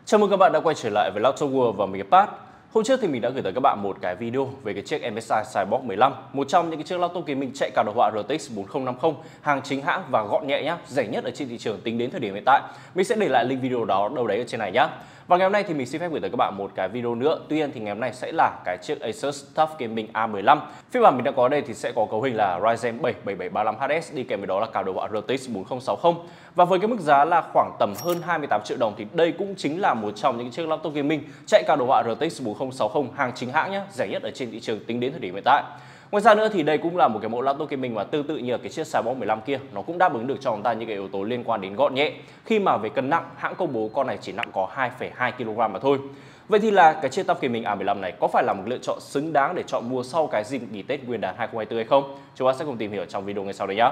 Chào mừng các bạn đã quay trở lại với Laptop World và mình là Pat. Hôm trước thì mình đã gửi tới các bạn một cái video về cái chiếc MSI Cyborg 15, một trong những cái chiếc laptop gaming chạy cả đồ họa RTX 4050, hàng chính hãng và gọn nhẹ nhá, rẻ nhất ở trên thị trường tính đến thời điểm hiện tại. Mình sẽ để lại link video đó đâu đấy ở trên này nhá. Và ngày hôm nay thì mình xin phép gửi tới các bạn một cái video nữa. Tuy nhiên thì ngày hôm nay sẽ là cái chiếc Asus TUF Gaming A15. Phiên bản mình đang có ở đây thì sẽ có cấu hình là Ryzen 7 7735HS, đi kèm với đó là cả đồ họa RTX 4060. Và với cái mức giá là khoảng tầm hơn 28 triệu đồng thì đây cũng chính là một trong những chiếc laptop gaming chạy cả đồ họa RTX 4060 hàng chính hãng nhá, rẻ nhất ở trên thị trường tính đến thời điểm hiện tại. Ngoài ra nữa thì đây cũng là một cái mẫu laptop gaming mà tương tự như là cái chiếc Cyborg 15 kia, nó cũng đáp ứng được cho chúng ta những cái yếu tố liên quan đến gọn nhẹ. Khi mà về cân nặng, hãng công bố con này chỉ nặng có 2,2 kg mà thôi. Vậy thì là cái chiếc TUF Gaming A15 này có phải là một lựa chọn xứng đáng để chọn mua sau cái dịp nghỉ Tết Nguyên đán 2024 hay không? Chúng ta sẽ cùng tìm hiểu trong video ngay sau đây nhé.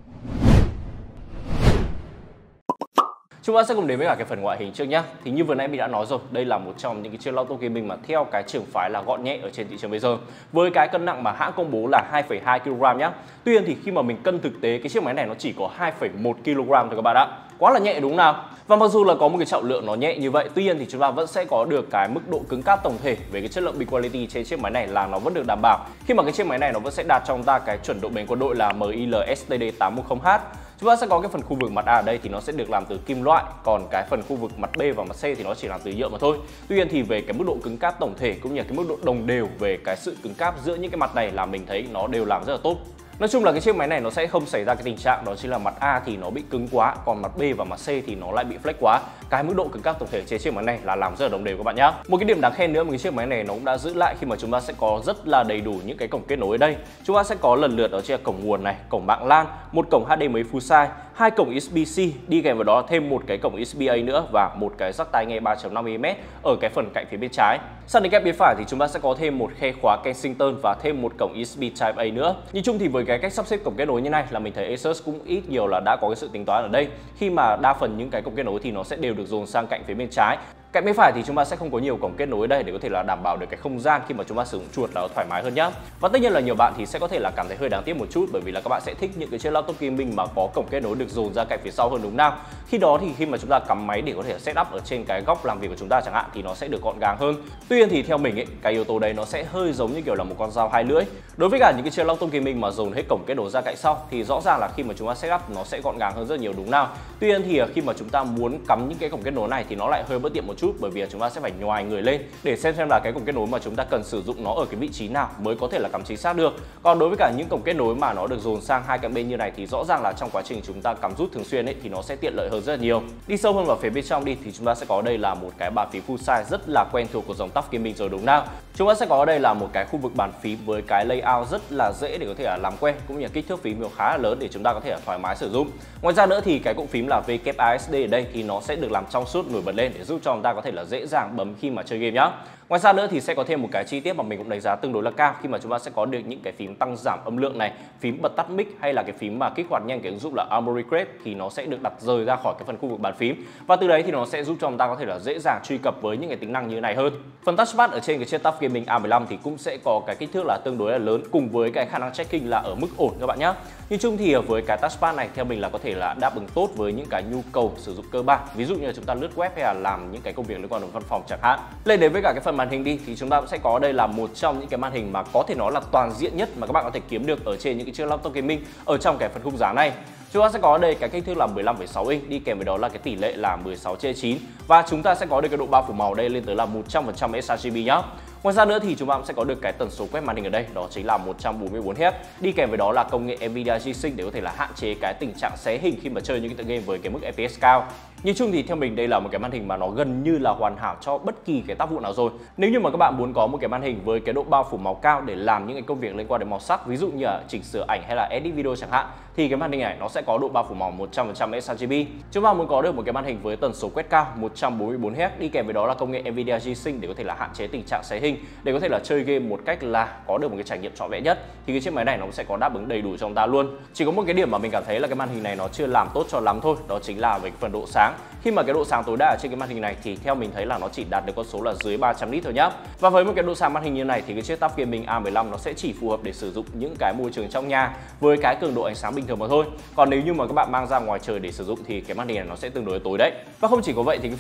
Chúng ta sẽ cùng đến với cả cái phần ngoại hình trước nhá. Thì như vừa nãy mình đã nói rồi, đây là một trong những cái chiếc laptop gaming mà theo cái trường phái là gọn nhẹ ở trên thị trường bây giờ. Với cái cân nặng mà hãng công bố là 2,2 kg nhá. Tuy nhiên thì khi mà mình cân thực tế cái chiếc máy này nó chỉ có 2,1 kg thôi các bạn ạ. Quá là nhẹ đúng không nào? Và mặc dù là có một cái trọng lượng nó nhẹ như vậy, tuy nhiên thì chúng ta vẫn sẽ có được cái mức độ cứng cáp tổng thể về cái chất lượng build quality trên chiếc máy này là nó vẫn được đảm bảo. Khi mà cái chiếc máy này nó vẫn sẽ đạt cho chúng ta cái chuẩn độ bền quân đội là MIL STD810H. Chúng ta sẽ có cái phần khu vực mặt A ở đây thì nó sẽ được làm từ kim loại, còn cái phần khu vực mặt B và mặt C thì nó chỉ làm từ nhựa mà thôi. Tuy nhiên thì về cái mức độ cứng cáp tổng thể cũng như cái mức độ đồng đều về cái sự cứng cáp giữa những cái mặt này là mình thấy nó đều làm rất là tốt. Nói chung là cái chiếc máy này nó sẽ không xảy ra cái tình trạng đó chính là mặt A thì nó bị cứng quá, còn mặt B và mặt C thì nó lại bị flex quá. Cái mức độ cứng cáp tổng thể trên chiếc máy này là làm rất là đồng đều các bạn nhá. Một cái điểm đáng khen nữa mà cái chiếc máy này nó cũng đã giữ lại khi mà chúng ta sẽ có rất là đầy đủ những cái cổng kết nối ở đây. Chúng ta sẽ có lần lượt đó chính là cổng nguồn này, cổng mạng LAN, một cổng HDMI full size, hai cổng USB-C, đi kèm vào đó thêm một cái cổng USB-A nữa và một cái jack tai nghe 3.5 mm ở cái phần cạnh phía bên trái. Sang đến cạnh bên phải thì chúng ta sẽ có thêm một khe khóa Kensington và thêm một cổng USB Type A nữa. Nhìn chung thì với cái cách sắp xếp cổng kết nối như này là mình thấy Asus cũng ít nhiều là đã có cái sự tính toán ở đây, khi mà đa phần những cái cổng kết nối thì nó sẽ đều được dồn sang cạnh phía bên trái. Cạnh bên phải thì chúng ta sẽ không có nhiều cổng kết nối ở đây để có thể là đảm bảo được cái không gian khi mà chúng ta sử dụng chuột là nó thoải mái hơn nhá. Và tất nhiên là nhiều bạn thì sẽ có thể là cảm thấy hơi đáng tiếc một chút, bởi vì là các bạn sẽ thích những cái chiếc laptop gaming mà có cổng kết nối được dồn ra cạnh phía sau hơn đúng nào. Khi đó thì khi mà chúng ta cắm máy để có thể setup ở trên cái góc làm việc của chúng ta chẳng hạn thì nó sẽ được gọn gàng hơn. Tuy nhiên thì theo mình ấy, cái yếu tố đấy nó sẽ hơi giống như kiểu là một con dao hai lưỡi. Đối với cả những cái chiếc laptop gaming mà dồn hết cổng kết nối ra cạnh sau thì rõ ràng là khi mà chúng ta setup nó sẽ gọn gàng hơn rất nhiều đúng nào. Tuy nhiên thì khi mà chúng ta muốn cắm những cái cổng kết nối này thì nó lại hơi bất tiện một chút, bởi vì chúng ta sẽ phải nhoài người lên để xem là cái cổng kết nối mà chúng ta cần sử dụng nó ở cái vị trí nào mới có thể là cắm chính xác được. Còn đối với cả những cổng kết nối mà nó được dồn sang hai cạnh bên như này thì rõ ràng là trong quá trình chúng ta cắm rút thường xuyên ấy thì nó sẽ tiện lợi hơn rất là nhiều. Đi sâu hơn vào phía bên trong đi thì chúng ta sẽ có đây là một cái bàn phím full size rất là quen thuộc của dòng TUF Gaming rồi đúng nào. Chúng ta sẽ có ở đây là một cái khu vực bàn phím với cái layout rất là dễ để có thể là làm quen, cũng như kích thước phím nó khá là lớn để chúng ta có thể là thoải mái sử dụng. Ngoài ra nữa thì cái cụm phím là WASD ở đây thì nó sẽ được làm trong suốt nổi bật lên để giúp cho chúng ta có thể là dễ dàng bấm khi mà chơi game nhá. Ngoài ra nữa thì sẽ có thêm một cái chi tiết mà mình cũng đánh giá tương đối là cao khi mà chúng ta sẽ có được những cái phím tăng giảm âm lượng này, phím bật tắt mic hay là cái phím mà kích hoạt nhanh cái ứng dụng là Armoury Crate thì nó sẽ được đặt rời ra khỏi cái phần khu vực bàn phím, và từ đấy thì nó sẽ giúp cho chúng ta có thể là dễ dàng truy cập với những cái tính năng như thế này hơn. Phần touchpad ở trên cái chiếc TUF Gaming A15 thì cũng sẽ có cái kích thước là tương đối là lớn, cùng với cái khả năng checking là ở mức ổn các bạn nhé. Nhìn chung thì với cái touchpad này theo mình là có thể là đáp ứng tốt với những cái nhu cầu sử dụng cơ bản, ví dụ như là chúng ta lướt web hay là làm những cái công việc liên quan đến văn phòng chẳng hạn. Lên đến với cả cái phần màn hình đi thì chúng ta cũng sẽ có đây là một trong những cái màn hình mà có thể nói là toàn diện nhất mà các bạn có thể kiếm được ở trên những cái chiếc laptop gaming ở trong cái phần khung giá này. Chúng ta sẽ có đây cái kích thước là 15,6 inch, đi kèm với đó là cái tỷ lệ là 16:9 và chúng ta sẽ có được cái độ bao phủ màu đây lên tới là 100% sRGB nhá. Ngoài ra nữa thì chúng ta cũng sẽ có được cái tần số quét màn hình ở đây, đó chính là 144Hz, đi kèm với đó là công nghệ Nvidia G-Sync để có thể là hạn chế cái tình trạng xé hình khi mà chơi những cái tựa game với cái mức FPS cao. Nhìn chung thì theo mình đây là một cái màn hình mà nó gần như là hoàn hảo cho bất kỳ cái tác vụ nào rồi. Nếu như mà các bạn muốn có một cái màn hình với cái độ bao phủ màu cao để làm những cái công việc liên quan đến màu sắc, ví dụ như là chỉnh sửa ảnh hay là edit video chẳng hạn, thì cái màn hình này nó sẽ có độ bao phủ màu 100% sRGB. Chúng ta muốn có được một cái màn hình với tần số quét cao 144Hz, đi kèm với đó là công nghệ Nvidia G-Sync để có thể là hạn chế tình trạng xé hình, để có thể là chơi game một cách là có được một cái trải nghiệm trọn vẹn nhất, thì cái chiếc máy này nó sẽ có đáp ứng đầy đủ cho chúng ta luôn. Chỉ có một cái điểm mà mình cảm thấy là cái màn hình này nó chưa làm tốt cho lắm thôi, đó chính là về cái phần độ sáng. Khi mà cái độ sáng tối đa ở trên cái màn hình này thì theo mình thấy là nó chỉ đạt được con số là dưới 300 nit thôi nhá. Và với một cái độ sáng màn hình như này thì cái chiếc TUF Gaming A15 nó sẽ chỉ phù hợp để sử dụng những cái môi trường trong nhà với cái cường độ ánh sáng bình thường mà thôi. Còn nếu như mà các bạn mang ra ngoài trời để sử dụng thì cái màn hình này nó sẽ tương đối tối đấy. Và không chỉ có vậy thì cái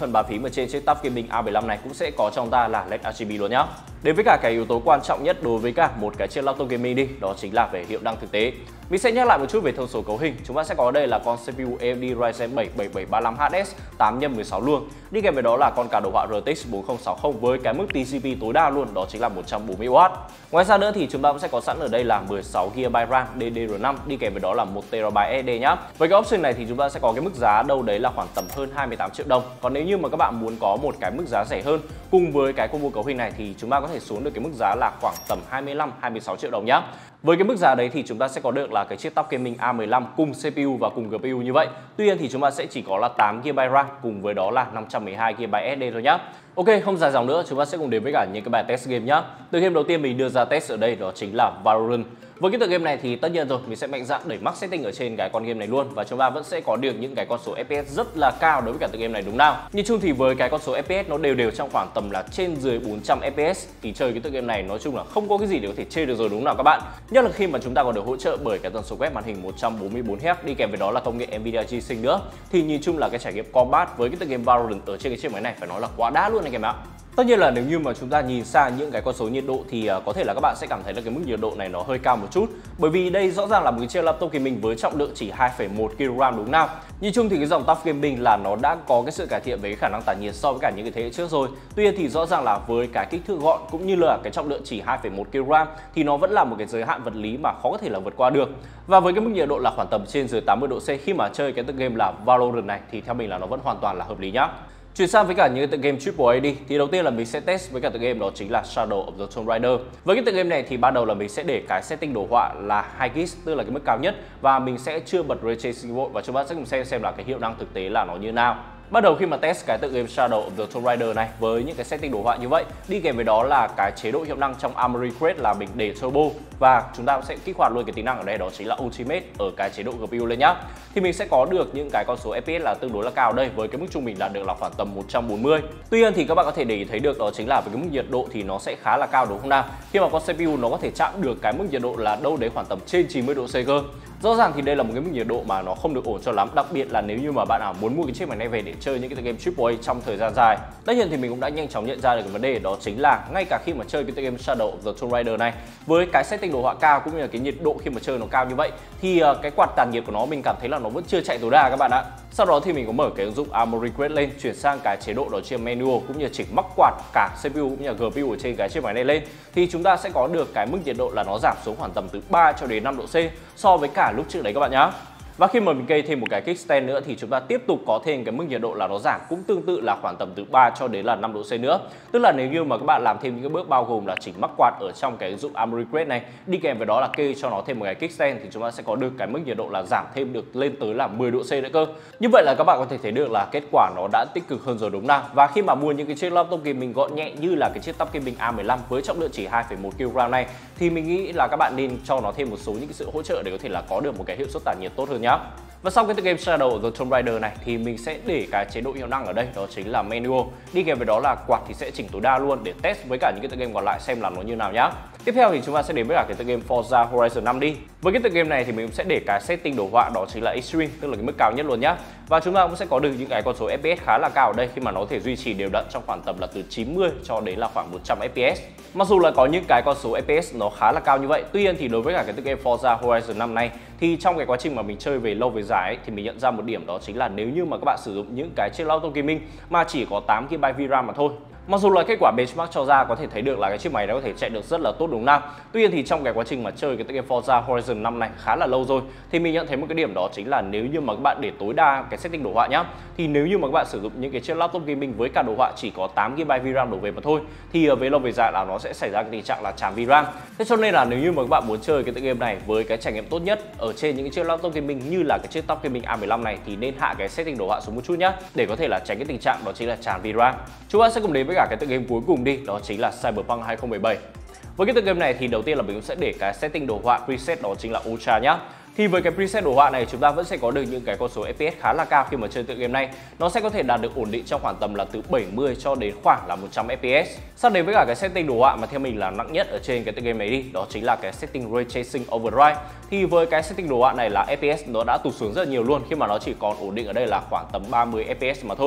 phần bàn phím ở trên chiếc Tab Gaming A15 này cũng sẽ có trong ta là LED RGB luôn nhá. Đến với cả cái yếu tố quan trọng nhất đối với cả một cái chiếc laptop gaming đi, đó chính là về hiệu năng thực tế. Mình sẽ nhắc lại một chút về thông số cấu hình. Chúng ta sẽ có ở đây là con CPU AMD Ryzen 7 7735HS 8x16 luồng. Đi kèm với đó là con card đồ họa RTX 4060 với cái mức TCP tối đa luôn, đó chính là 140W. Ngoài ra nữa thì chúng ta cũng sẽ có sẵn ở đây là 16GB RAM DDR5 đi kèm với đó là 1TB SSD nhá. Với cái option này thì chúng ta sẽ có cái mức giá đâu đấy là khoảng tầm hơn 28 triệu đồng. Còn nếu như mà các bạn muốn có một cái mức giá rẻ hơn cùng với cái combo cấu hình này thì chúng ta có thể xuống được cái mức giá là khoảng tầm 25-26 triệu đồng nhá. Với cái mức giá đấy thì chúng ta sẽ có được là cái chiếc Tab Gaming A15 cùng CPU và cùng GPU như vậy. Tuy nhiên thì chúng ta sẽ chỉ có là 8GB RAM cùng với đó là 512GB SSD thôi nhá. Ok, không dài dòng nữa, chúng ta sẽ cùng đến với cả những cái bài test game nhá. Tựa game đầu tiên mình đưa ra test ở đây đó chính là Valorant. Với cái tựa game này thì tất nhiên rồi, mình sẽ mạnh dạn đẩy max setting ở trên cái con game này luôn và chúng ta vẫn sẽ có được những cái con số FPS rất là cao đối với cả tựa game này đúng nào. Nhìn chung thì với cái con số FPS nó đều trong khoảng tầm là trên dưới 400 FPS thì chơi cái tựa game này nói chung là không có cái gì để có thể chơi được rồi đúng nào các bạn. Nhất là khi mà chúng ta còn được hỗ trợ bởi cái tần số quét màn hình 144Hz đi kèm với đó là công nghệ Nvidia G-Sync nữa. Thì nhìn chung là cái trải nghiệm combat với cái tựa game Valorant ở trên cái chiếc máy này phải nói là quá đã luôn anh em ạ. Tất nhiên là nếu như mà chúng ta nhìn sang những cái con số nhiệt độ thì có thể là các bạn sẽ cảm thấy là cái mức nhiệt độ này nó hơi cao một chút. Bởi vì đây rõ ràng là một cái chiếc laptop gaming với trọng lượng chỉ 2,1 kg đúng nào. Nhìn chung thì cái dòng Tab Gaming là nó đã có cái sự cải thiện về cái khả năng tản nhiệt so với cả những cái thế hệ trước rồi. Tuy nhiên thì rõ ràng là với cái kích thước gọn cũng như là cái trọng lượng chỉ 2,1 kg thì nó vẫn là một cái giới hạn vật lý mà khó có thể là vượt qua được. Và với cái mức nhiệt độ là khoảng tầm trên dưới 80 độ C khi mà chơi cái tựa game là Valorant này thì theo mình là nó vẫn hoàn toàn là hợp lý nhá. Chuyển sang với cả những tựa game AAA đi thì đầu tiên là mình sẽ test với cả tựa game đó chính là Shadow of the Tomb Raider. Với cái tựa game này thì ban đầu là mình sẽ để cái setting đồ họa là 2 GHz tức là cái mức cao nhất và mình sẽ chưa bật Ray Tracing mode và chúng ta sẽ cùng xem là cái hiệu năng thực tế là nó như nào. Bắt đầu khi mà test cái tựa game Shadow of the Tomb Raider này với những cái setting đồ họa như vậy, đi kèm với đó là cái chế độ hiệu năng trong Armory Crate là mình để turbo và chúng ta sẽ kích hoạt luôn cái tính năng ở đây đó chính là Ultimate ở cái chế độ GPU lên nhá. Thì mình sẽ có được những cái con số FPS là tương đối là cao đây với cái mức trung bình đạt được là khoảng tầm 140. Tuy nhiên thì các bạn có thể để ý thấy được đó chính là với cái mức nhiệt độ thì nó sẽ khá là cao đúng không nào? Khi mà con CPU nó có thể chạm được cái mức nhiệt độ là đâu đấy khoảng tầm trên 90 độ C cơ. Rõ ràng thì đây là một cái mức nhiệt độ mà nó không được ổn cho lắm, đặc biệt là nếu như mà bạn nào muốn mua cái chiếc máy này về để chơi những cái tựa game AAA trong thời gian dài. Tất nhiên thì mình cũng đã nhanh chóng nhận ra được cái vấn đề đó chính là ngay cả khi mà chơi cái tựa game Shadow of the Tomb Raider này với cái setting đồ họa cao cũng như là cái nhiệt độ khi mà chơi nó cao như vậy thì cái quạt tản nhiệt của nó mình cảm thấy là nó vẫn chưa chạy tối đa các bạn ạ. Sau đó thì mình có mở cái ứng dụng Armory Crate lên, chuyển sang cái chế độ đó trên manual cũng như chỉnh mắc quạt cả CPU cũng như là GPU ở trên cái chiếc máy này lên thì chúng ta sẽ có được cái mức nhiệt độ là nó giảm xuống khoảng tầm từ 3 cho đến 5 độ C so với cả lúc trước đấy các bạn nhá. Và khi mà mình kê thêm một cái kickstand nữa thì chúng ta tiếp tục có thêm cái mức nhiệt độ là nó giảm cũng tương tự là khoảng tầm từ 3 cho đến là 5 độ C nữa. Tức là nếu như mà các bạn làm thêm những cái bước bao gồm là chỉnh mắc quạt ở trong cái ứng dụng Armory Crate này, đi kèm với đó là kê cho nó thêm một cái kickstand thì chúng ta sẽ có được cái mức nhiệt độ là giảm thêm được lên tới là 10 độ C nữa cơ. Như vậy là các bạn có thể thấy được là kết quả nó đã tích cực hơn rồi đúng nào. Và khi mà mua những cái chiếc laptop gaming gọn nhẹ như là cái chiếc Tab Gaming A15 với trọng lượng chỉ 2,1 kg này thì mình nghĩ là các bạn nên cho nó thêm một số những cái sự hỗ trợ để có thể là có được một cái hiệu suất tản nhiệt tốt hơn nhá. Và sau cái tựa game Shadow of the Tomb Raider này thì mình sẽ để cái chế độ hiệu năng ở đây đó chính là manual. Đi kèm với đó là quạt thì sẽ chỉnh tối đa luôn để test với cả những cái tựa game còn lại xem là nó như nào nhá. Tiếp theo thì chúng ta sẽ đến với cả cái tựa game Forza Horizon 5 đi. Với cái tựa game này thì mình cũng sẽ để cái setting đồ họa đó chính là Extreme, tức là cái mức cao nhất luôn nhá. Và chúng ta cũng sẽ có được những cái con số FPS khá là cao ở đây khi mà nó có thể duy trì đều đặn trong khoảng tầm là từ 90 cho đến là khoảng 100 FPS. Mặc dù là có những cái con số FPS nó khá là cao như vậy, tuy nhiên thì đối với cả cái tựa game Forza Horizon 5 này thì trong cái quá trình mà mình chơi về lâu về dài ấy, thì mình nhận ra một điểm đó chính là nếu như mà các bạn sử dụng những cái chiếc laptop gaming mà chỉ có 8GB VRAM mà thôi, mặc dù là kết quả benchmark cho ra có thể thấy được là cái chiếc máy nó có thể chạy được rất là tốt đúng không? Tuy nhiên thì trong cái quá trình mà chơi cái tựa game Forza Horizon 5 này khá là lâu rồi thì mình nhận thấy một cái điểm đó chính là nếu như mà các bạn để tối đa cái setting đồ họa nhá, thì nếu như mà các bạn sử dụng những cái chiếc laptop gaming với cả đồ họa chỉ có 8GB VRAM đổ về mà thôi thì về lâu về dài là nó sẽ xảy ra cái tình trạng là tràn VRAM. Thế cho nên là nếu như mà các bạn muốn chơi cái tựa game này với cái trải nghiệm tốt nhất ở trên những cái chiếc laptop gaming như là cái chiếc Tab Gaming A15 này thì nên hạ cái setting đồ họa xuống một chút nhá, để có thể là tránh cái tình trạng đó chính là tràn VRAM. Chúng ta sẽ cùng đến với cả cái tựa game cuối cùng đi, đó chính là Cyberpunk 2077. Với cái tựa game này thì đầu tiên là mình cũng sẽ để cái setting đồ họa preset đó chính là Ultra nhá. Thì với cái preset đồ họa này chúng ta vẫn sẽ có được những cái con số FPS khá là cao khi mà chơi tựa game này. Nó sẽ có thể đạt được ổn định trong khoảng tầm là từ 70 cho đến khoảng là 100 FPS. Sau đến với cả cái setting đồ họa mà theo mình là nặng nhất ở trên cái tựa game này đi, đó chính là cái setting Ray Tracing Overdrive. Thì với cái setting đồ họa này là FPS nó đã tụt xuống rất là nhiều luôn khi mà nó chỉ còn ổn định ở đây là khoảng tầm 30 FPS mà thôi.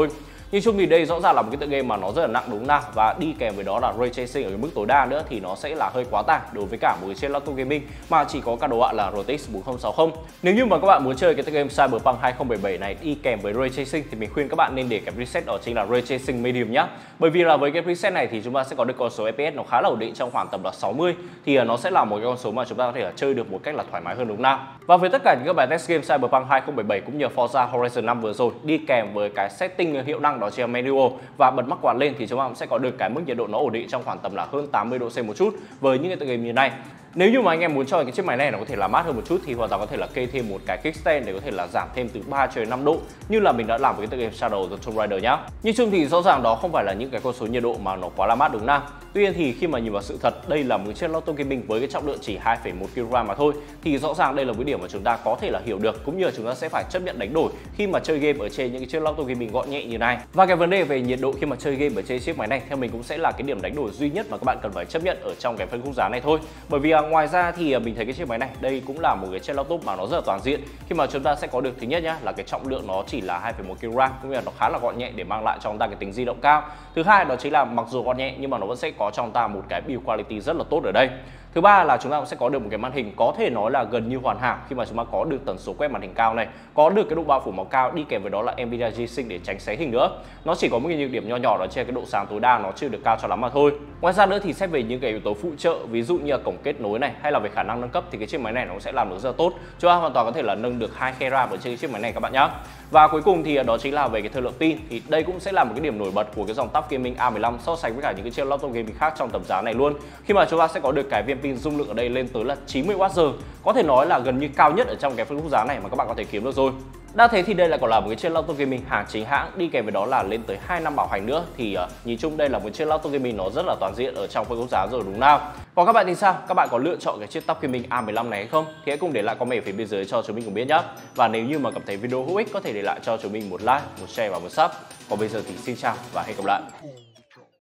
Nhưng chung thì đây rõ ràng là một cái tựa game mà nó rất là nặng đúng nào, và đi kèm với đó là ray tracing ở cái mức tối đa nữa thì nó sẽ là hơi quá tải đối với cả một cái trên laptop gaming mà chỉ có các đồ họa là RTX 4060. Nếu như mà các bạn muốn chơi cái tựa game Cyberpunk 2077 này đi kèm với ray tracing thì mình khuyên các bạn nên để cái preset đó chính là ray tracing medium nhá. Bởi vì là với cái preset này thì chúng ta sẽ có được con số FPS nó khá là ổn định trong khoảng tầm là 60, thì nó sẽ là một cái con số mà chúng ta có thể là chơi được một cách là thoải mái hơn đúng nào. Và với tất cả những các bài test game Cyberpunk 2077 cũng như Forza Horizon 5 vừa rồi đi kèm với cái setting hiệu năng đó chính là manual và bật mắt quạt lên thì chúng ta cũng sẽ có được cái mức nhiệt độ nó ổn định trong khoảng tầm là hơn 80 độ C một chút với những cái tựa game như này. Nếu như mà anh em muốn cho cái chiếc máy này nó có thể là mát hơn một chút thì hoàn toàn có thể là kê thêm một cái kickstand để có thể là giảm thêm từ 3 cho đến 5 độ như là mình đã làm với cái tựa game Shadow the Tomb Raider nhá. Nhưng chung thì rõ ràng đó không phải là những cái con số nhiệt độ mà nó quá là mát đúng không? Tuy nhiên thì khi mà nhìn vào sự thật, đây là một chiếc laptop gaming với cái trọng lượng chỉ 2,1 kg mà thôi thì rõ ràng đây là một điểm mà chúng ta có thể là hiểu được, cũng như là chúng ta sẽ phải chấp nhận đánh đổi khi mà chơi game ở trên những cái chiếc laptop gaming gọn nhẹ như này. Và cái vấn đề về nhiệt độ khi mà chơi game ở trên chiếc máy này theo mình cũng sẽ là cái điểm đánh đổi duy nhất mà các bạn cần phải chấp nhận ở trong cái phân khúc giá này thôi. Bởi vì ngoài ra thì mình thấy cái chiếc máy này đây cũng là một cái chiếc laptop mà nó rất là toàn diện, khi mà chúng ta sẽ có được thứ nhất nhá là cái trọng lượng nó chỉ là 2,1 kg, cũng như là nó khá là gọn nhẹ để mang lại cho chúng ta cái tính di động cao. Thứ hai đó chính là mặc dù gọn nhẹ nhưng mà nó vẫn sẽ có cho chúng ta một cái build quality rất là tốt ở đây. Thứ ba là chúng ta cũng sẽ có được một cái màn hình có thể nói là gần như hoàn hảo khi mà chúng ta có được tần số quét màn hình cao này, có được cái độ bao phủ màu cao đi kèm với đó là Nvidia G-Sync để tránh xé hình nữa. Nó chỉ có một cái nhược điểm nho nhỏ đó trên cái độ sáng tối đa nó chưa được cao cho lắm mà thôi. Ngoài ra nữa thì xét về những cái yếu tố phụ trợ ví dụ như là cổng kết nối này hay là về khả năng nâng cấp thì cái chiếc máy này nó cũng sẽ làm được rất là tốt. Chúng ta hoàn toàn có thể là nâng được 2 GB ở trên chiếc máy này các bạn nhé. Và cuối cùng thì đó chính là về cái thời lượng pin, thì đây cũng sẽ là một cái điểm nổi bật của cái dòng TUF Gaming A15 so sánh với cả những cái chiếc laptop gaming khác trong tầm giá này luôn. Khi mà chúng ta sẽ có được cái viên pin dung lượng ở đây lên tới là 90Wh, có thể nói là gần như cao nhất ở trong cái phân khúc giá này mà các bạn có thể kiếm được rồi. Đã thế thì đây lại còn là một cái chiếc laptop gaming hàng chính hãng đi kèm với đó là lên tới 2 năm bảo hành nữa, thì nhìn chung đây là một chiếc laptop gaming nó rất là toàn diện ở trong phân khúc giá rồi đúng nào. Còn các bạn thì sao? Các bạn có lựa chọn cái chiếc TUF Gaming A15 này hay không? Thì hãy cùng để lại comment ở phía bên dưới cho chúng mình cùng biết nhé. Và nếu như mà cảm thấy video hữu ích có thể để lại cho chúng mình một like, một share và một sub. Còn bây giờ thì xin chào và hẹn gặp lại.